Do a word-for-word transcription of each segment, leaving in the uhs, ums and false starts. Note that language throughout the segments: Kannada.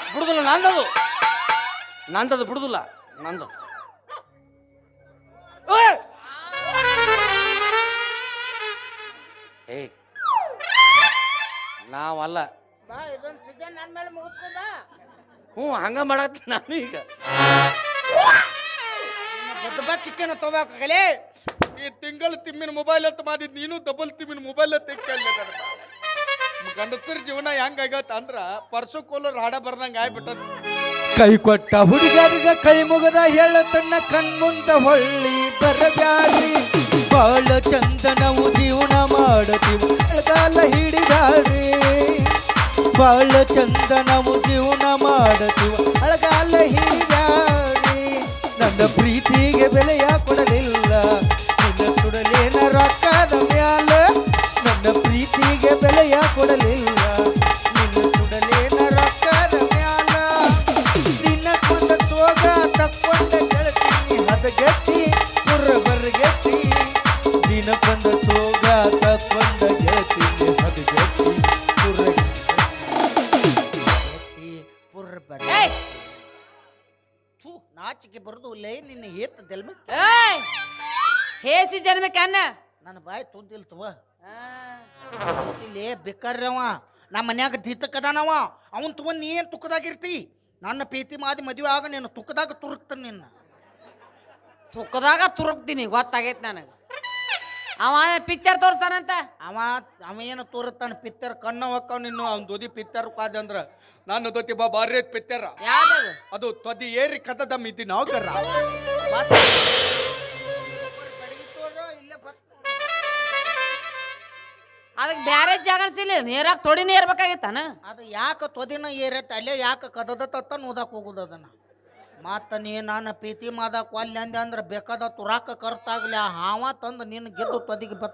ಬಿಡುದಿಲ್ಲ ನಂದದು ನಂದದು ಬಿಡುದಿಲ್ಲ ನಂದು ಏ ನಾವಲ್ಲ ಹ್ಞೂ ಹಂಗ ಮಾಡತ್ ನಾನು ಈಗ ಕಿಕ್ಕನ ತಗೋಬೇಕಲೇ ಈ ತಿಂಗಳು ತಿಮ್ಮಿನ ಮೊಬೈಲ್ ಅಂತ ಮಾಡಿದ್ ನೀನು ಡಬಲ್ ತಿಮ್ಮಿನ ಮೊಬೈಲ್ ಅಂತ ಗಂಡಸರ ಜೀವನ ಹೆಂಗಾಗತ್ತ ಅಂದ್ರ ಪರ್ಸು ಕೋಲರ್ ಹಾಡ ಬರ್ದಂಗ ಆಗ್ಬಿಟ್ಟದ ಕೈ ಕೊಟ್ಟ ಹುಡುಗರಿಗ ಕೈ ಮುಗದ ಹೇಳ ತನ್ನ ಕಣ್ಮುಂದ ಹೊಳ್ಳಿ ಬರಬ್ಯಾಡ್ರಿ ಬಾಳ ಚಂದ ನಾವು ಜೀವನ ಮಾಡತೀವಿ ಅಳಗಾಲ ಹಿಡಿದಾಡ್ರಿ ಬಾಳ ಚಂದ ನಾವು ಜೀವನ ಮಾಡತೀವಿ ಅಳಗಾಲ ಹಿಡಿದಾಡ್ರಿ ನನ್ನ ಪ್ರೀತಿಗೆ ಬೆಲೆಯ ಕೊಡಲಿಲ್ಲ ನಿನ್ನ ಸುಡಲೇನ ರೊಕ್ಕದ ಮ್ಯಾಲ ನನ್ನ ಪ್ರೀತಿಗೆ ಬೆಲೆಯ ಕೊಡಲಿಲ್ಲ ನಿನ್ನ ಸುಡಲೇನ ರೊಕ್ಕದ ಮ್ಯಾಲ ನಿನ್ನ ಕೊಂದ ತೋಗ ತಕ್ಕೊಂಡ ಗೆಳತೀನಿ ಹದಗೆತ್ತಿ ಪುರ ಬರ್ಗೆತ್ತಿ ನಿನ್ನ ಕೊಂದ ತೋಗ ತಕ್ಕೊಂಡ ಗೆಳತೀನಿ ಹದಗೆತ್ತಿ ಪುರ ಪುರ ಬರ್ ನಾಚಿಕೆ ಬರುದು ಲೈ ನಿನ್ನ ಏತ ಜನ್ಮ ಹೇಸಿ ಜನ್ಮಕ್ಕೆ ಅನ್ನ ನನ್ನ ಬಾಯಿ ತುದ್ದಿಲ್ ತವ ಇಲ್ಲಿ ಬೇಕಾರ್ರವ ನಮ್ಮ ಮನ್ಯಾಗ ದಿತ್ತಕ್ಕದಾನವ ಅವನ್ ತಗೊಂಡ್ ನೀ ಏನ್ ತುಕ್ಕದಾಗಿರ್ತಿ ನನ್ನ ಪ್ರೀತಿ ಮಾದಿ ಮದುವೆ ಆಗ ನೀನು ತುಕ್ಕದಾಗ ತುರುಕ್ತಾನ ನಿನ್ನ ಸುಖದಾಗ ತುರುಕ್ತೀನಿ ಗೊತ್ತಾಗೈತಿ ನನಗೆ ಅವ ಪಿಕ್ಚರ್ ತೋರಿಸ್ತಾನಂತ ಅವ ಅವ ಏನು ತೋರುತ್ತಾನ ಪಿತ್ತರ್ ಕಣ್ಣ ಹೊಕ್ಕವ್ ನಿನ್ನು ಅವ್ನ ದೊದಿ ಪಿತ್ತರ್ ಕಾದ ಅಂದ್ರ ನನ್ನ ದೊತಿ ಬಾ ಬಾರಿ ಪಿತ್ತರ ಯಾವ್ದದು ಅದು ತೊದಿ ಏರಿ ಕದದ ಮಿತಿ ನಾವು ಕರ್ರ ಅದಕ್ಕೆ ಬ್ಯಾರೆ ಜಾಗ ಸಿಲ್ಲ ನೀರಾಗ ತೊಡಿನೇ ಇರ್ಬೇಕಾಗಿತ್ತಾನ ಅದು ಯಾಕೆ ತೊದಿನ ಏರೈತೆ ಅಲ್ಲೇ ಯಾಕೆ ಕದದ ತತ್ತ ಓದಾಕ್ ಹೋಗುದು ಅದನ್ನ ಮತ್ತ ನೀ ನಾನು ಪ್ರೀತಿ ಮಾದಕ್ ಅಲ್ಲಿ ಅಂದೆ ಅಂದ್ರೆ ಬೇಕಾದ ತುರಾಕ ಕರ್ತಾಗ್ಲಿ ಆ ಹಾವ ತಂದು ನಿನ್ನ ಗೆದ್ದು ತೊದಿಗೆ ಬತ್ತ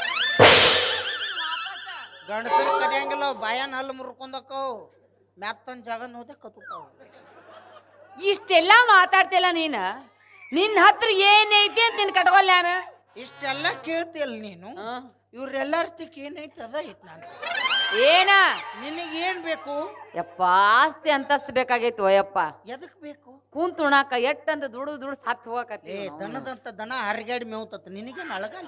ಗಂಡಸರು ಕದಿಯಂಗಿಲ್ಲ ಬಾಯನ್ ಹಲ್ಲು ಮುರ್ಕೊಂಡಕ್ಕವು ಮ್ಯಾತ್ತನ್ ಜಾಗ ನೋದೆ ಕತ್ತಾವ ಇಷ್ಟೆಲ್ಲ ಮಾತಾಡ್ತಿಲ್ಲ ನೀನ ನಿನ್ನ ಹತ್ರ ಏನೈತಿ ಅಂತ ನಿನ್ ಕಟ್ಕೊಲ್ಲ ನಾನು ಇಷ್ಟೆಲ್ಲ ಕೇಳ್ತಿಯಲ್ಲ ನೀನು ಇವ್ರೆಲ್ಲರ್ತಿಕ್ ಏನೈತಿ ಅದ ಐತಿ ನಾನು ಏನ ನಿನಗೇನ್ ಬೇಕು ಯಪ್ಪ ಆಸ್ತಿ ಅಂತಸ್ತು ಬೇಕಾಗೈತಿ ಯಪ್ಪ ಎದಕ್ ಬೇಕು ಕುಂತ ಉಣಾಕ ಎಟ್ಟಂತ ದುಡು ದುಡು ಸತ್ ಹೋಗಕತ್ತಿ ಏ ದನದಂತ ದನ ಹರಿಗಾಡಿ ಮೇವ್ತತ್ ನಿನಗೇನು ಅಳಗಲ್ಲ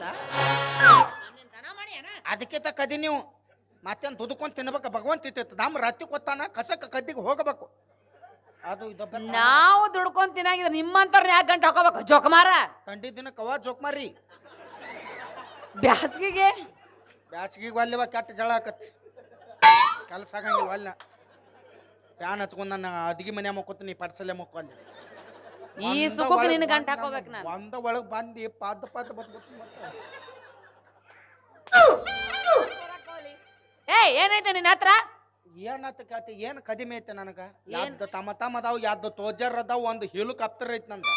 ಅದಕ್ಕೆ ಕದಿ ನೀವು ಮತ್ತೇನು ದುಡ್ಕೊಂಡ್ ತಿನ್ಬೇಕ ಭಗವಂತ ತಿಂತ ನಮ್ಮ ರತ್ತಿ ಕೊತ್ತಾನ ಕಸಕ್ಕ ಕದ್ದಿಗೆ ಹೋಗಬೇಕು ಅದು ಇದೊಬ್ಬ ನಾವು ದುಡ್ಕೊಂಡ್ ತಿನ್ನಾಗಿದ್ರೆ ನಿಮ್ಮಂತವ್ರನ್ನ ಯಾಕೆ ಗಂಟೆ ಹಾಕೋಬೇಕು ಜೋಕಮಾರ ತಂಡಿ ದಿನಕ್ಕೆ ಅವ ಜೋಕ್ ಮಾರಿ ಬ್ಯಾಸ್ಗಿಗೆ ಬ್ಯಾಸಿಗೆ ಅಲ್ಲಿವ ಕೆಟ್ಟ ಜಳ ಆಕತಿ ಕೆಲಸ ಆಗಂಗಿಲ್ಲ ಅಲ್ಲ ಫ್ಯಾನ್ ಹಚ್ಕೊಂಡ್ ನನ್ನ ಅಡಿಗೆ ಮನೆ ಮಕ್ಕೋತೀನಿ ಪಡ್ಸಲೆ ಮಕ್ಕೊ ಅಲ್ಲಿ ಈ ಸುಖಕ್ಕೆ ನಿನ್ನ ಗಂಟೆ ಹಾಕೋಬೇಕು ನಾನು ಒಂದ ಒಳಗ್ ಬಂದಿ ಪಾದ ಪಾದ ಬಂದ್ಬಿಟ್ಟು ಮತ್ತೆ ಏ ಏನೈತೆ ನಿನ್ನ ಹತ್ರ ಏನತ್ತ ಕೇಳ್ತಿ ಏನ್ ಕಡಿಮೆ ಐತೆ ನನಗ ಯಾವ್ದು ತಮ್ಮ ತಮ್ಮ ಅದಾವ ಯಾವ್ದು ತೋಜರ್ ಅದಾವ ಒಂದು ಹೆಲಿಕಾಪ್ಟರ್ ಐತಿ ನಂದ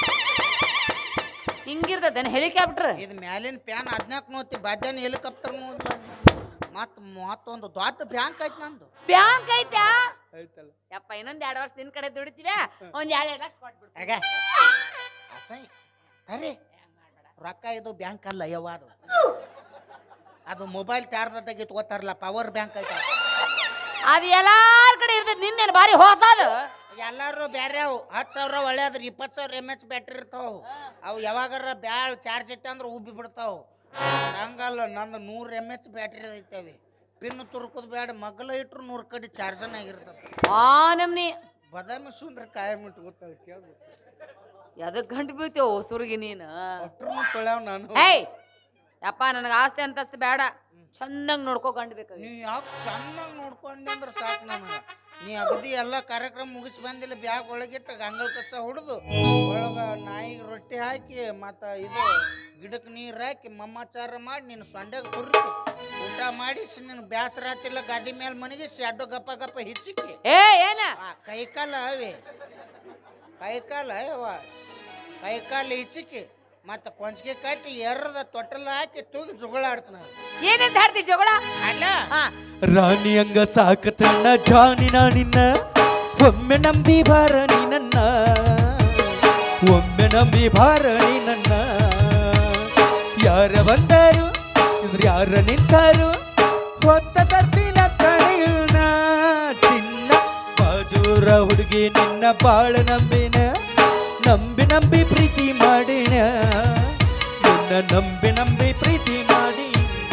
ಹಿಂಗಿರ್ತದೇನ ಹೆಲಿಕಾಪ್ಟರ್ ಇದು ಮ್ಯಾಲಿನ ಪ್ಯಾನ್ ಹದಿನಾಲ್ಕು ನೋತಿ ಬಾದ್ಯಾನ ಹೆಲಿಕಾಪ್ಟರ್ ಮತ್ ಮತ್ತೊಂದು ದೊಡ್ಡ ಬ್ಯಾಂಕ್ ಐತಿ ನಂದು ಬ್ಯಾಂಕ್ ಐತಾ ಐತಲ್ಲ ಯಪ್ಪ ಇನ್ನೊಂದ್ ಎರಡು ವರ್ಷ ನಿನ್ ಕಡೆ ದುಡಿತೀವಿ ಒಂದ್ ಎರಡು ಲಕ್ಷ ಕೊಟ್ಬಿಡ್ತೀವಿ ಹಾಗ ಅಸೈ ಅರೆ ರೊಕ್ಕ ಇದು ಬ್ಯಾಂಕ್ ಅಲ್ಲ ಯವ್ವ ಅದು ಅದು ಮೊಬೈಲ್ ಚಾರ್ಜ್ ಇಟ್ಕೋತಾರಲ್ಲ ಪವರ್ ಬ್ಯಾಂಕ್ ಐತ ಅದು ಎಲ್ಲಾರ ಕಡೆ ಇರ್ತೈತಿ ನಿನ್ನೇನು ಬಾರಿ ಹೊಸದು ಎಲ್ಲಾರು ಬ್ಯಾರೆ ಅವು ಹತ್ತು ಸಾವಿರ ಒಳ್ಳೆಯದ್ರ ಇಪ್ಪತ್ತು ಸಾವಿರ ಎಮ್ ಎಚ್ ಬ್ಯಾಟ್ರಿ ಇರ್ತಾವ ಅವು ಯಾವಾಗಾರ ಬ್ಯಾಳ್ ಚಾರ್ಜ್ ಇಟ್ಟ ಅಂದ್ರೆ ಉಬ್ಬಿ ಬಿಡ್ತಾವ ಹಂಗಲ್ಲ ನಂದು ನೂರು ಎಮ್ ಎಚ್ ಬ್ಯಾಟ್ರಿ ಐತವೆ ಪಿನ್ ತುರ್ಕೋದು ಬೇಡ ಮಗ್ಲ ಇಟ್ರು ನೂರು ಕಡೆ ಚಾರ್ಜನ್ ಆಗಿರ್ತದೆ ಆ ನಮ್ನಿ ಬದಾಮಿ ಸುಂದ್ರ ಕಾಯಂ ಇಟ್ಕೋತಾವ ಕೇಳ್ಬೇಕು ಎದಕ್ ಗಂಟು ಬೀಳ್ತೇವ ಹೊಸೂರಿಗೆ ನೀನು ಅಷ್ಟ್ರು ತೊಳ್ಯಾವ ನಾನು ಏಯ್ ಯಪ್ಪ ನನಗೆ ಆಸ್ತಿ ಅಂತಸ್ತು ಬೇಡ ಚೆನ್ನಾಗಿ ನೋಡ್ಕೋ ಗಂಡು ಬೇಕಾಗಿ ನೀ ಯಾಕೆ ಚೆನ್ನಾಗಿ ನೋಡ್ಕೊಂಡೆ ಅಂದ್ರೆ ಸಾಕು ನನಗೆ ನೀ ಅಗದಿ ಎಲ್ಲ ಕಾರ್ಯಕ್ರಮ ಮುಗಿಸಿ ಬಂದಿಲ್ಲ ಬ್ಯಾಗ್ ಒಳಗಿಟ್ಟು ಗಂಗಳ ಕಸ ಹೊಡೆದು ಒಳಗೆ ನಾಯಿಗೆ ರೊಟ್ಟಿ ಹಾಕಿ ಮತ್ತು ಇದು ಗಿಡಕ್ಕೆ ನೀರು ಹಾಕಿ ಮಮ್ಮಾಚಾರ ಮಾಡಿ ನೀನು ಸೊಂಡೆಗೆ ತುರ್ತು ಊಟ ಮಾಡಿಸಿ ನಿನ್ನ ಬ್ಯಾಸರ ಆತಿಲ್ಲ ಗಾದಿ ಮೇಲೆ ಮನೆಗೆ ಅಡ್ಡು ಗಪ್ಪ ಗಪ್ಪ ಹಿಚ್ಚಿಕ್ಕಿ ಏ ಏನ ಕೈಕಾಲ ಅವೆ ಕೈಕಾಲ ಅವ ಕೈಕಾಲು ಹಿಚ್ಚಿಕ್ಕಿ ಮತ್ತೆ ಕೊಂಚಿಗೆ ಕಟ್ಟಿ ಎರ್ರದ ತೊಟ್ಟಲ ಹಾಕಿ ತೂಗಿ ಜುಗಳಾಡ್ತಾನ ಏನಂತ ಹೇಳ್ತಿ ಜಗಳ ಅಲ್ಲ ರಾಣಿ ಹಂಗ ಸಾಕತಣ್ಣ ಜಾನಿನ ನಿನ್ನ ಒಮ್ಮೆ ನಂಬಿ ಬಾರ ನೀ ನನ್ನ ಒಮ್ಮೆ ನಂಬಿ ಬಾರ ನೀ ನನ್ನ ಯಾರ ಬಂದರು ಇವ್ರು ಯಾರ ನಿಂತಾರು ಹೊತ್ತ ತರ್ತಿನ ತಡೆಯುಣ ಚಿನ್ನ ಬಾಜೂರ ಹುಡುಗಿ ನಿನ್ನ ಬಾಳ ನಂಬಿನ ನಂಬಿ ನಂಬಿ ಪ್ರೀತಿ ಮಾಡಿನ ನಿನ್ನ ನಂಬಿ ನಂಬಿ ಪ್ರೀತಿ ಮಾಡಿ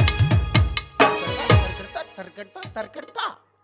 ತರ್ಕಡ್ತಾ ತರ್ಕಡ್ತಾ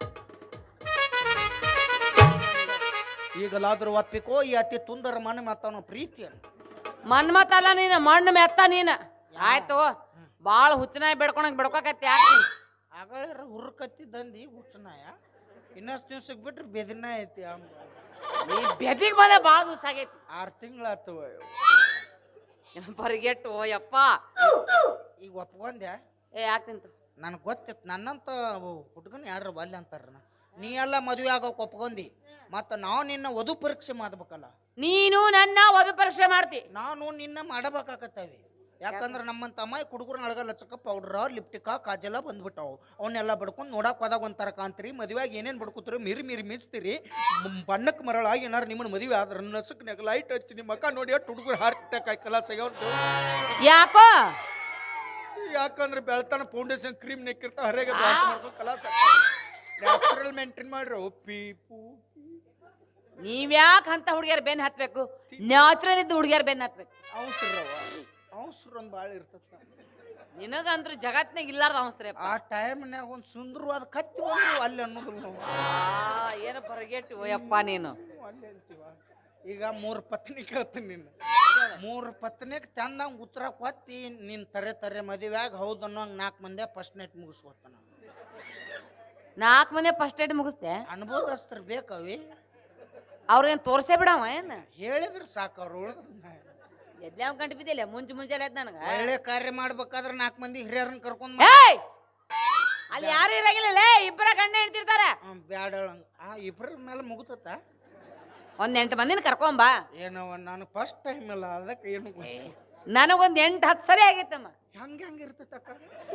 ಈಗಲಾದ್ರೂ ಒಪ್ಪಿಕೋ ಈ ಅತಿ ತುಂದರ ಮನೆ ಮಾತಾನೋ ಪ್ರೀತಿಯನ್ನು ಮನ್ಮತ್ ಅಲ್ಲ ನೀನು ಮಣ್ಣು ಮೆತ್ತ ನೀನು ಆಯ್ತು ಬಾಳ ಹುಚ್ಚನಾಗಿ ಬೆಡ್ಕೊಳಂಗ್ ಬೆಡ್ಕೊಕತ್ತಿ ಯಾಕೆ ಆಗಳ ಹುರ್ರ ಕತ್ತಿದ್ದಂದು ಈಗ ಹುಚ್ಚನಾಯ ಇನ್ನಷ್ಟು ದಿವ್ಸಕ್ಕೆ ಬಿಟ್ರೆ ಬೆದಿನ ಐತಿ ನೀ ಬೆದಿಗೆ ಬಂದೆ ಬಾಳ ದಿವಸ ಆಗೈತಿ ಆರು ತಿಂಗಳಾತು ಬರಿಗೆಟ್ಟು ಯಪ್ಪ ಈಗ ಒಪ್ಕೊಂಡ್ಯಾ ಏ ಯಾಕೆ ತಿಂತು ನನಗೆ ಗೊತ್ತಿತ್ತು ನನ್ನಂತ ಹುಡುಗನ ಯಾರು ಬಲ್ಲೆ ಅಂತಾರ ನೀ ಎಲ್ಲ ಮದುವೆ ಆಗೋಕೆ ಒಪ್ಕೊಂಡಿ ಮತ್ತು ನಾವು ನಿನ್ನ ವಧು ಪರೀಕ್ಷೆ ಮಾಡ್ಬೇಕಲ್ಲ ನೀನು ನನ್ನ ವಧು ಪರೀಕ್ಷೆ ಮಾಡ್ತಿ ನಾನು ನಿನ್ನ ಮಾಡಬೇಕಾಗತ್ತವಿ ಯಾಕಂದ್ರೆ ನಮ್ಮಂತ ಅಮ್ಮಾಯಿ ಹುಡುಗರು ಅಳಗ ಲಚಕ ಪೌಡ್ರ ಲಿಪ್ಟಿಕ ಕಾಜೆಲ್ಲ ಬಂದ್ಬಿಟ್ಟಾವು ಅವನ್ನೆಲ್ಲ ಬಡ್ಕೊಂಡು ನೋಡಕ್ ಹೋದಾಗ ಒಂಥರ ಕಾಂತೀರಿ ಮದುವೆಯಾಗಿ ಏನೇನು ಬಡ್ಕೋತೀರಿ ಮಿರಿ ಮಿರಿ ಮಿಚ್ತೀರಿ ಬಣ್ಣಕ್ಕೆ ಮರಳಾಗಿ ಏನಾರು ನಿಮ್ಮನ್ನ ಮದುವೆ ಆದ್ರೆ ನಸಕ್ನಾಗ ಲೈಟ್ ಹಚ್ಚಿ ನಿಮ್ಮ ಮಕ್ಕ ನೋಡಿ ಅಷ್ಟು ಹುಡುಗರು ಹಾರ್ಟ್ ಅಟ್ಯಾಕ್ ಆಗಿ ಕಲಾಸ ಆಗ್ಯಾವ್ದು ಯಾಕೋ ಯಾಕಂದ್ರೆ ಬೆಳ್ತಾನ ಫೌಂಡೇಶನ್ ಕ್ರೀಮ್ ನೆಕ್ಕಿರ್ತಾ ಹರೆಗೆ ಮಾಡ್ಕೊಂಡು ಕಲಾಸ ನ್ಯಾಚುರಲ್ ಮೇಂಟೈನ್ ಮಾಡ್ರಿ ಪೀಪು ನೀವ್ಯಾಕೆ ಅಂತ ಹುಡುಗಿಯರ್ ಬೆನ್ ಹತ್ಬೇಕು ನ್ಯಾಚುರಲ್ ಇದ್ದು ಹುಡುಗಿಯರ್ ಬೆನ್ ಹತ್ಬೇಕು ಅವಸರವ ಅವಸರ ಒಂದು ಭಾಳ ಇರ್ತದ ನಿನಗಂದ್ರು ಜಗತ್ನಾಗ ಇಲ್ಲಾರ್ದ ಅವಸರ ಆ ಟೈಮ್ನಾಗ ಒಂದು ಸುಂದರವಾದ ಕತ್ತಿ ಬಂದ್ರು ಅಲ್ಲಿ ಅನ್ನೋದು ನಾವು ಏನು ಬರಗೆಟ್ಟು ಯಪ್ಪ ನೀನು ಅಲ್ಲಿ ಅಂತೀವ ಈಗ ಮೂರು ಪತ್ನಿ ಕೇಳ್ತೀನಿ ನಿನ್ನ ಮೂರು ಪತ್ನಿಗೆ ಚಂದಂಗೆ ಉತ್ತರ ಕೊತ್ತಿ ನಿನ್ನ ತರೆ ತರೆ ಮದುವೆಯಾಗ ಹೌದು ಅನ್ನೋಂಗೆ ನಾಲ್ಕು ಮಂದಿ ಫಸ್ಟ್ ನೈಟ್ ಮುಗಿಸ್ಕೊತಾನ ನಾಲ್ಕು ಮಂದಿ ಫಸ್ಟ್ ಏಡ್ ಮುಗಿಸ್ತೆ ಅನುಭವದಸ್ತ್ರ ಬೇಕವಿ ಅವ್ರೇನ್ ತೋರ್ಸೇ ಬಿಡವ ಏನ್ ಹೇಳಿದ್ರು ಸಾಕು ಅವ್ರು ಉಳಿದ್ರ ಎದ್ಲಾವ್ ಗಂಟೆ ಬಿದ್ದಿಲ್ಲ ಮುಂಜು ಮುಂಜಾನೆ ಎದ್ ನನಗ ಒಳ್ಳೆ ಕಾರ್ಯ ಮಾಡ್ಬೇಕಾದ್ರೆ ನಾಲ್ಕು ಮಂದಿ ಹಿರಿಯರನ್ನ ಕರ್ಕೊಂಡ್ ಏಯ್ ಅಲ್ಲಿ ಯಾರು ಇರಂಗಿಲ್ಲ ಇಬ್ಬರ ಗಂಡ ಹೇಳ್ತಿರ್ತಾರ ಬ್ಯಾಡ ಆ ಇಬ್ಬರ ಮೇಲೆ ಮುಗುತ್ತ ಒಂದ್ ಎಂಟು ಮಂದಿನ ಕರ್ಕೊಂಬಾ ಏನವ ನಾನು ಫಸ್ಟ್ ಟೈಮ್ ಅಲ್ಲ ಅದಕ್ಕೆ ಏನು ನನಗೊಂದ್ ಎಂಟು ಹತ್ತು ಸರಿ ಆಗೈತಮ್ಮ ಹೆಂಗೆ ಹೆಂಗೆ ಇರ್ತೈತಕ್ಕ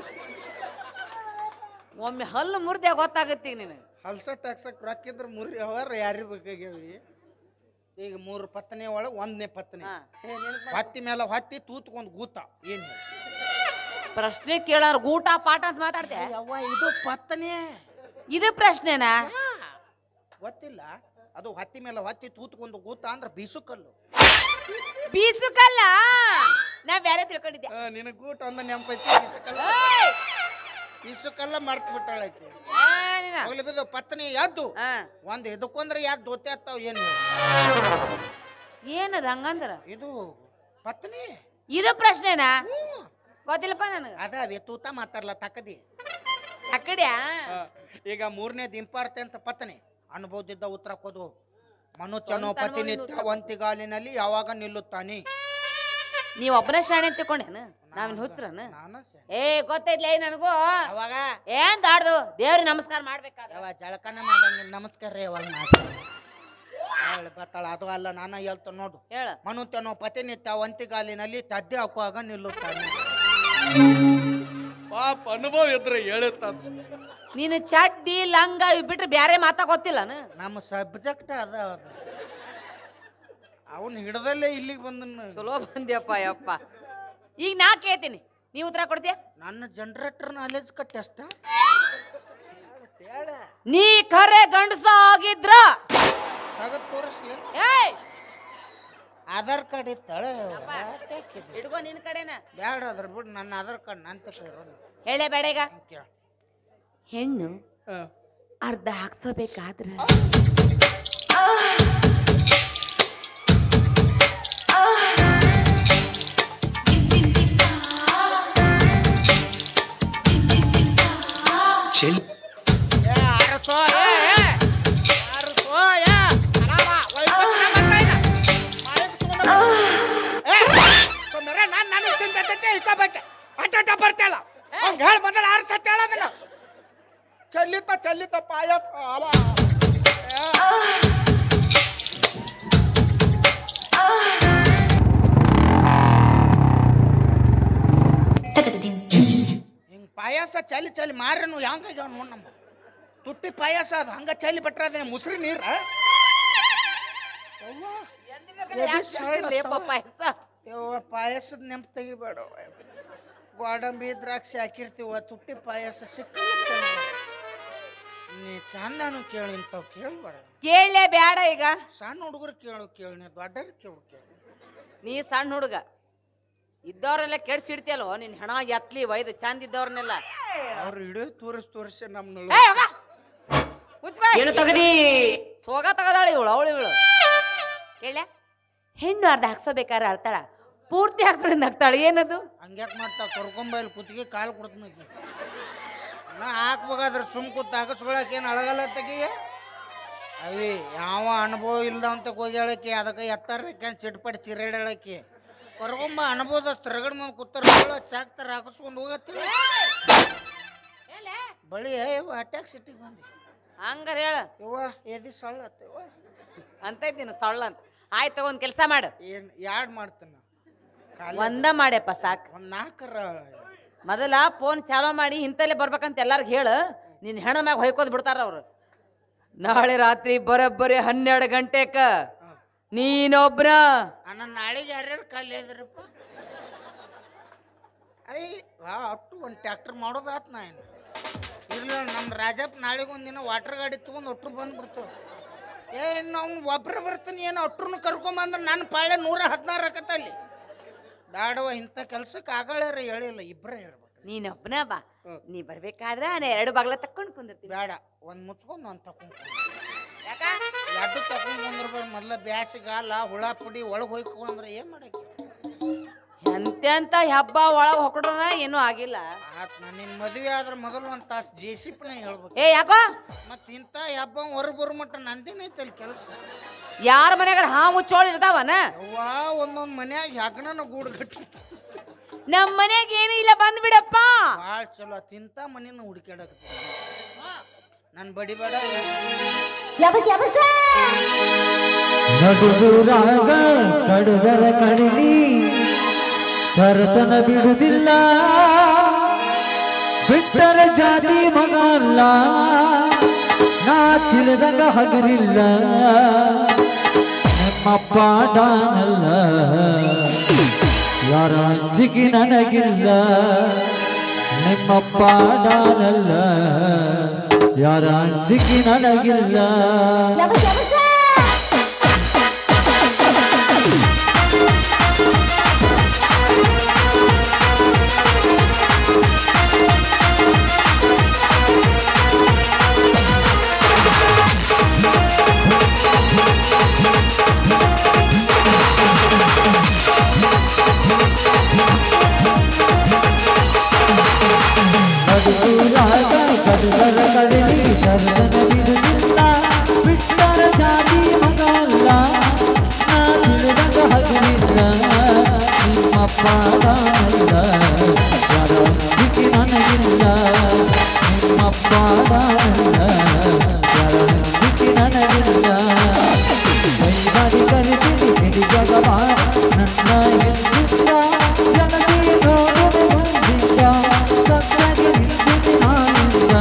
ಒಮ್ಮೆ ಹಲ್ಲು ಮುರಿದೆ ಗೊತ್ತಾಗತ್ತಿ ನಿನಗೆ ಹಲ್ಸ ಟ್ಯಾಕ್ಸಕ್ ರೊಕ್ಕಿದ್ರೆ ಮುರಿ ಅವರ ಯಾರಿಗೆ ಬೇಕಾಗ್ಯಾವಿ ಈಗ ಮೂರು ಪತ್ನಿ ಒಳಗೆ ಒಂದನೇ ಪತ್ನಿ ಹತ್ತಿ ಮೇಲೆ ಹತ್ತಿ ತೂತ್ಕೊಂಡ್ ಗೂತ ಏನ್ ಪ್ರಶ್ನೆ ಕೇಳೋರ್ ಊಟ ಪಾಠ ಅಂತ ಮಾತಾಡ್ತೆ ಯವ್ವ ಇದು ಪತ್ನಿ ಇದು ಪ್ರಶ್ನೆನಾ ಗೊತ್ತಿಲ್ಲ ಅದು ಹತ್ತಿ ಮೇಲೆ ಹತ್ತಿ ತೂತ್ಕೊಂಡು ಗೂತ ಅಂದ್ರೆ ಬೀಸುಕಲ್ಲು ಬೀಸುಕಲ್ಲ ನಾ ಬೇರೆ ತಿಳ್ಕೊಂಡಿದ್ದೆ ನಿನಗೆ ಗೂಟ ಒಂದ ನೆನಪೈತಿ ಬೀಸುಕಲ್ಲ ಬೀಸುಕಲ್ಲ ಮರ್ತು ಬಿಟ್ಟಾಳಕಿ ಹೋಗ್ಲಿ ಬಿದ್ದು ಪತ್ನಿ ಯಾದ್ದು ಒಂದ್ ಇದಕ್ಕೊಂದ್ರೆ ಯಾವ್ದು ದೋತೆ ಆಗ್ತಾವ ಏನು ಏನದ ಹಂಗಂದ್ರ ಇದು ಪತ್ನಿ ಇದು ಪ್ರಶ್ನೆನಾ ಗೊತ್ತಿಲ್ಲಪ್ಪ ನನಗ ಅದಾವೆ ತೂತ ಮಾತಾಡ್ಲ ತಕ್ಕದಿ ಅಕ್ಕಡ್ಯಾ ಈಗ ಮೂರನೇದು ಇಂಪಾರ್ಟೆಂಟ್ ಪತ್ನಿ ಅನುಭವದಿದ್ದ ಉತ್ತರ ಕೊದು ಮನುಷ್ಯನು ಪ್ರತಿನಿತ್ಯ ಒಂತಿಗಾಲಿನಲ್ಲಿ ಯಾವಾಗ ನಿಲ್ಲುತ್ತಾನೆ ನೀವ್ ಒಬ್ಬನೇ ಶಾಣೆ ಅಂತ ತಿಳ್ಕೊಂಡೇನ ನಾವಿನ್ ಹುಚ್ಚರನ ಏ ಗೊತ್ತೈತ್ಲೇ ನನಗೂ ಅವಾಗ ಏನ್ ದಾಡ್ದು ದೇವ್ರಿಗೆ ನಮಸ್ಕಾರ ಮಾಡ್ಬೇಕಾದ ಯಾವ ಜಳಕನ ಮಾಡಂಗಿಲ್ಲ ನಮಸ್ಕಾರ ಯಾವಾಗ ಹೇಳಿ ಬತ್ತಾಳ ಅದು ಅಲ್ಲ ನಾನ ಹೇಳ್ತ ನೋಡು ಹೇಳ ಮನುಷ್ಯನು ಪ್ರತಿನಿತ್ಯ ಒಂತಿಗಾಲಿನಲ್ಲಿ ತದ್ದೆ ಹಾಕುವಾಗ ನಿಲ್ಲುತ್ತಾನೆ ಪಾಪ ಅನುಭವ ಇದ್ರೆ ಹೇಳುತ್ತ ನೀನು ಚಡ್ಡಿ ಲಂಗ ಇವ್ ಬಿಟ್ರೆ ಬ್ಯಾರೆ ಮಾತಾ ಗೊತ್ತಿಲ್ಲನ ನಮ್ಮ ಸಬ್ಜೆಕ್ಟ್ ಅದ ಅವನ್ ಹಿಡ್ದಲ್ಲೇ ಇಲ್ಲಿಗೆ ಬಂದನ್ನ ಚಲೋ ಬಂದ್ಯಪ್ಪ ಯಪ್ಪ ಈಗ ನಾ ಕೇಳ್ತೀನಿ ನೀ ಉತ್ತರ ಕೊಡ್ತೀಯ ನನ್ನ ಜನರೇಟರ್ ನಾಲೆಜ್ ಕಟ್ಟಿ ಅಷ್ಟ ನೀ ಖರೆ ಗಂಡಸ ಆಗಿದ್ರ ತಗದ್ ತೋರಿಸ್ಲಿ ಏಯ್ ಆಧಾರ್ ಕಾರ್ಡ್ ಇತ್ತಾಳೆ ಇಟ್ಕೋ ನಿನ್ ಕಡೆನ ಬ್ಯಾಡ ಅದ್ರ ಬಿಡು ನನ್ನ ಆಧಾರ್ ಕಾರ್ಡ್ ನಂತ ಕೇಳೋದು ಹೇಳೇ ಬೇಡ ಈಗ ಹೆಣ್ಣು ಅರ್ಧ ಹಾಕ್ಸೋಬೇಕಾದ್ರ ಬರ್ತಲ್ಲ ಹೇಳಿ ಬಂದಲ್ಲ ಆರು ಸತ್ಯ ಹೇಳೋದನ್ನ ಚಲ್ಲಿತ ಚಲ್ಲಿತ ಪಾಯಸ ಹಿಂಗ್ ಪಾಯಸ ಚಲಿ ಚಲಿ ಮಾರ್ರನು ಹೆಂಗಾಗ್ಯಾವ ನೋಡ್ ನಮ್ಮ ತುಟ್ಟಿ ಪಾಯಸ ಅದು ಹಂಗ ಚಲಿ ಬಿಟ್ರ ಅದ ಮುಸ್ರಿ ನೀರ ಪಾಯಸ ಪಾಯಸದ ನೆಂಪು ತೆಗಿಬೇಡ ಗೋಡಂಬಿ ದ್ರಾಕ್ಷಿ ಹಾಕಿರ್ತೀವ ತುಟ್ಟಿ ಪಾಯಸ ಸಿಕ್ಕ ನೀ ಚಂದನು ಕೇಳಿ ಇಂಥವ್ ಕೇಳ್ಬಾರ. ಕೇಳಲೇ ಬ್ಯಾಡ ಈಗ. ಸಣ್ಣ ಹುಡುಗರು ಕೇಳು ಕೇಳಿ, ದೊಡ್ಡರು ಕೇಳು ಕೇಳಿ. ನೀ ಸಣ್ಣ ಹುಡುಗ ಇದ್ದವ್ರೆಲ್ಲ ಕೆಡ್ಸಿಡ್ತಿಯಲ್ಲೋ ನಿನ್ ಹೆಣ ಎತ್ಲಿ ಒಯ್ದು ಚಂದ ಇದ್ದವ್ರನ್ನೆಲ್ಲ. ಅವ್ರು ಹಿಡಿಯೋ ತೋರಿಸ್ ತೋರಿಸಿ ನಮ್ನ ಏನು ತಗದಿ ಸೋಗ ತಗದಾಳಿ ಇವಳು ಅವಳು ಇವಳು ಕೇಳ. ಹೆಣ್ಣು ಅರ್ಧ ಹಾಕ್ಸೋಬೇಕಾದ್ರೆ ಅಳ್ತಾಳ, ಪೂರ್ತಿ ಹಾಕ್ಸೋಳಿ ನಗ್ತಾಳ. ಏನದು ಹಂಗ್ಯಾಕ್ ಮಾಡ್ತಾವ? ಕರ್ಕೊಂಬೈಲ್ ಕುತ್ತಿಗೆ ಕಾಲು ಕೊಡ್ತೀನಿ. ನಾ ಹಾಕ್ಬೇಕಾದ್ರೆ ಸುಮ್ ಕೂತ್ ಹಾಕಿಸ್ಕೊಳಕ್ ಏನು ಅಳಗಲ್ಲ ತೆಗಿಯ. ಅವಿ ಯಾವ ಅನುಭವ ಇಲ್ದಂತ ಹೋಗ್ಯಾಳಕ್ಕೆ, ಅದಕ್ಕೆ ಎತ್ತಾರಕ್ಕೆ ಚಿಟ್ಪಟ್ಟು ಚಿರಾಡಳಕ್ಕೆ. ಕರ್ಕೊಂಬ ಅನುಭವದಷ್ಟು ರಗಡ್ ಮುಂದೆ ಕೂತಾರ ಚಾಕ್ತಾರ ಹಾಕಿಸ್ಕೊಂಡು ಹೋಗತ್ತೀವಿ. ಬಳಿ ಇವ ಅಟ್ಯಾಕ್ ಸಿಟ್ಟಿಗೆ ಬಂದಿ ಹಂಗಾರ ಹೇಳ. ಇವ ಎದಿ ಸಳ್ಳ ಅತ್ತವ ಅಂತೈತೀನಿ ಸಳ್ಳ ಅಂತ. ಆಯ್ತು ಒಂದ್ ಕೆಲಸ ಮಾಡು. ಏನ್ ಯಾಡ್ ಮಾಡ್ತಾನ? ಒಂದ ಮಾಡ್ಯಪ್ಪ ಸಾಕು. ಒಂದ್ ನಾಲ್ಕರ ಮೊದಲ ಫೋನ್ ಚಾಲೋ ಮಾಡಿ ಇಂತಲ್ಲೇ ಬರ್ಬೇಕಂತ ಎಲ್ಲಾರ್ಗ ಹೇಳು. ನಿನ್ ಹೆಣ ಮ್ಯಾಗ ಹೊಯ್ಕೋದ್ ಬಿಡ್ತಾರ ಅವ್ರು. ನಾಳೆ ರಾತ್ರಿ ಬರೋಬ್ಬರಿ ಹನ್ನೆರಡು ಗಂಟೆಕ ನೀನೊಬ್ರ. ಅಣ್ಣ ನಾಳೆಗೆ ಯಾರ್ಯಾರು ಖಾಲಿ ಅದ್ರಪ್ಪ? ಐ ವಾ ಅಟ್ಟು ಒಂದು ಟ್ಯಾಕ್ಟರ್ ಮಾಡೋದಾತ್ ನಾ ಏನು ಇರ್ಲ. ನಮ್ಮ ರಾಜಪ್ಪ ನಾಳೆಗೆ ಒಂದಿನ ವಾಟರ್ ಗಾಡಿ ತೊಗೊಂಡು ಒಟ್ರು ಬಂದ್ಬಿಡ್ತು. ಏ ಇನ್ನು ಅವ್ನು ಒಬ್ಬರು ಬರ್ತಾನೆ ಏನು ಒಟ್ರು ಕರ್ಕೊಂಬಂದ್ರೆ ನನ್ನ ಪಾಳೆ ನೂರ ಹದಿನಾರು ಆಕತ್ತ ಅಲ್ಲಿ. ದಾಡವ ಇಂಥ ಕೆಲ್ಸಕ್ಕೆ ಆಗಳಾರ ಹೇಳಿಲ್ಲ, ಇಬ್ಬರೇ ಇರ್ಬೇಕು. ನೀನೊಬ್ಬನ ಬಾ. ನೀ ಬರ್ಬೇಕಾದ್ರ ನಾ ಎರಡು ಬಾಗ್ಲ ತಕ್ಕೊಂಡು ಕುಂದಿರ್ತೀನಿ. ಬೇಡ ಒಂದು ಮುಚ್ಕೊಂಡು ಒಂದು ತಕೊಂಡು ಯಾಕ ಎರಡು ತಕೊಂಡು ಕುಂದಿರ್ಬೇಕು. ಮೊದ್ಲ ಬ್ಯಾಸಿಗಾಲ ಹುಳ ಪುಡಿ ಒಳಗೆ ಹೋಯ್ಕೊಂಡ್ರೆ ಏನು ಮಾಡಕ್ಕೆ? ಎಂತೆಂತ ಹಬ್ಬ ಒಳಗೆ ಹೊಕಡ್ರನ ಏನೂ ಆಗಿಲ್ಲ. ಆತ್ ನಾನು ನಿನ್ನ ಮದುವೆ ಆದ್ರೆ ಮೊದಲು ಒಂದು ತಾಸು ಜೆ ಸಿ ಪಿನ ಹೇಳ್ಬೇಕು. ಏ ಯಾಕೋ ಮತ್ತೆ ಇಂಥ ಹಬ್ಬ ಹೊರಗೆ ಬರೋ ಮಟ್ಟ ನಂದೇನೈತೆ ಅಲ್ಲಿ ಕೆಲಸ. ಯಾರ ಮನ್ಯಾಗ ಹಾ ಮುಚ್ಚೋಳು ಇರ್ತಾವನ? ಅವ್ವಾ ಒಂದೊಂದು ಮನ್ಯಾಗ ಹೆಗ್ಣನ ಗೂಡು ಗಟ್ಟಿ. ನಮ್ಮ ಮನ್ಯಾಗ ಏನು ಇಲ್ಲ, ಬಂದ್ಬಿಡಪ್ಪ. ಭಾಳ ಚಲೋ ತಿಂತ ಮನೇನ ಹುಡುಕ್ಯಾಡಕ. ನನ್ ಬಡಿ ಬೇಡ. ನಡುಗುರಾಗ ಕಡುಗರ ಕಡಿಲಿ ಕರ್ತನ ಬಿಡುದಿಲ್ಲ, ಬಿಟ್ಟರ ಜಾತಿ ಮಗ ಅಲ್ಲ, ನಾ ತಿಳಿದಾಗ ಹಗರಿಲ್ಲ. ನಿಮ್ಮಪ್ಪ ಡಾನಲ್ಲ, ಯಾರ ಅಂಜಿಕೆ ನನಗಿಲ್ಲ. ನಿಮ್ಮಪ್ಪ ಡಾನಲ್ಲ, ಯಾರ ಅಂಜಿಕೆ ನನಗಿಲ್ಲ. ನಡುಗುರಾಗ ಕಡುಗರ ಕಡಿಲಿ ಕರ್ತನ ಬಿಡುದಿಲ್ಲ, ಬಿಟ್ಟರ ಜಾತಿ ಮಗ ಅಲ್ಲ, ನಾ ತಿಳಿದಾಗ ಹಗರಿಲ್ಲ. ನಿಮ್ಮಪ್ಪ ಡಾನಲ್ಲ, ಯಾರ ಅಂಜಿಕೆ ನನಗಿಲ್ಲ. ನಿಮ್ಮಪ್ಪ ಡಾನಲ್ಲ, ಯಾರ ಅಂಜಿಕೆ ನನಗಿಲ್ಲ. ಕೈಮಾಡಿ ಕಲಿತೀನಿ ಹಿಡಿ ಜಗವ ನನ್ನ ಹೆಂಗಿಲ್ಲ, ಜನತೆ ನೋಡುವೆ ಬಂದಿಲ್ಲ, ಸತ್ಯಗೆ ನಿಂತಿದೆ ನಾನಿಲ್ಲ.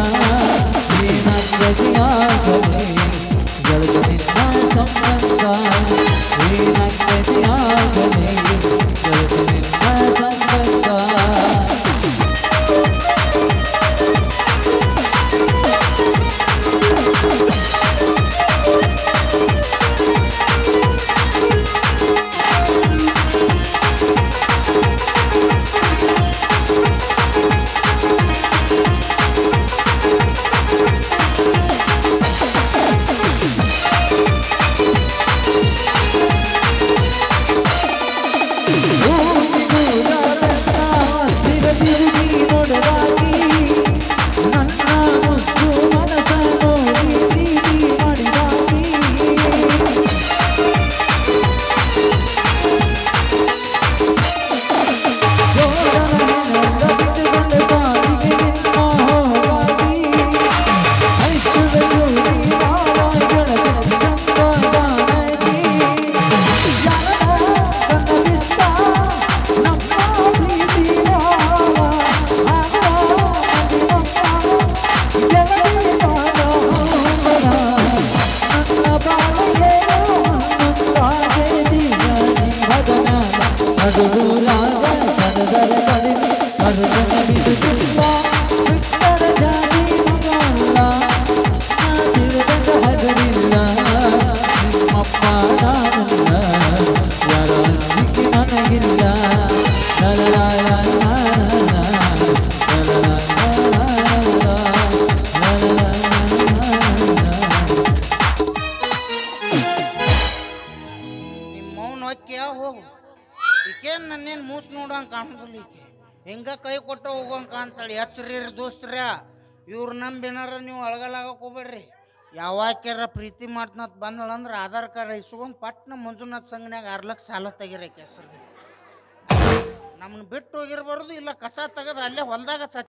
ಏನಾಗಲಿ ಜಲದ ನಿನ್ನ ಸಂಬಂಧ, ಏನಾಗಲಿ ಜಲದ ನಿನ್ನ ಸಂಬಂಧ. ನಡುಗುರಾಗ ಕಡುಗರ ಕಡಿಲಿ ಕರ್ತನ ಬಿಡುದಿಲ್ಲ, ಬಿಟ್ಟರ ಜಾತಿ ಮಗ ಅಲ್ಲ, ನಿಮ್ಮ ಮೌನ ಹೊಕ್ಕಿ ಹೋಗು ಈಕೇನು ನನ್ನೇನು ಮೂಸ್ ನೋಡಂಗೆ ಕಾಣೋದಿಲ್ಲ ಈಕೆ ಹಿಂಗ ಕೈ ಕೊಟ್ಟು ಹೋಗೋಂಗೆ ಕಾಣ್ತಾಳೆ ಹೆಸ್ರಿ ದೋಸ್ತ್ರ ಇವ್ರು ನಂಬಿನಾರ ನೀವು ಅಳಗಲಾಗಕ್ಕೆ ಹೋಗ್ಬೇಡ್ರಿ ಯಾವಾಕ್ಯಾರ ಪ್ರೀತಿ ಮಾಡ್ತನತ್ ಬಂದಳಂದ್ರೆ ಆಧಾರ್ ಕಾರ್ಡ್ ಇಸ್ಕೊಂಡು ಪಟ್ನ ಮಂಜುನಾಥ್ ಸಂಘನ್ಯಾಗ ಆರು ಲಕ್ಷ ಸಾಲ ತೆಗಿರಕ್ಕೆ ಹೆಸರು ನಮ್ಮನ್ನ ಬಿಟ್ಟು ಹೋಗಿರ್ಬಾರ್ದು ಇಲ್ಲ ಕಸ ತೆಗೆದು ಅಲ್ಲೇ ಹೊಲದಾಗ